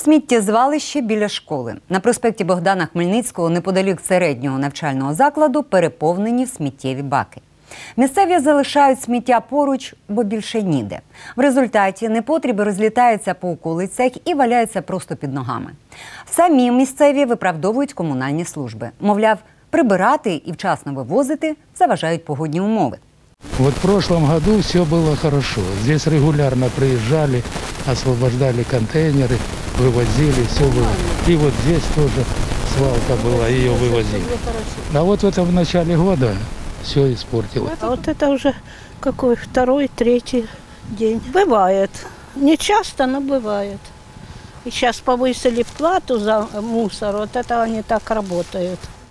Сміттєзвалище біля школи. На проспекті Богдана Хмельницького, неподалік середнього навчального закладу, переповнені сміттєві баки. Місцеві залишають сміття поруч, бо більше ніде. В результаті непотріби розлітаються по околицях і валяються просто під ногами. Самі місцеві виправдовують комунальні служби. Мовляв, прибирати і вчасно вивозити заважають погодні умови. Вот в прошлом году все было хорошо. Здесь регулярно приезжали, освобождали контейнеры, вывозили, все было. И вот здесь тоже свалка была, ее вывозили. А вот в начале года все испортилось. А вот это уже какой второй, третий день. Бывает. Не часто, но бывает. И сейчас повысили плату за мусор, вот это они так работают.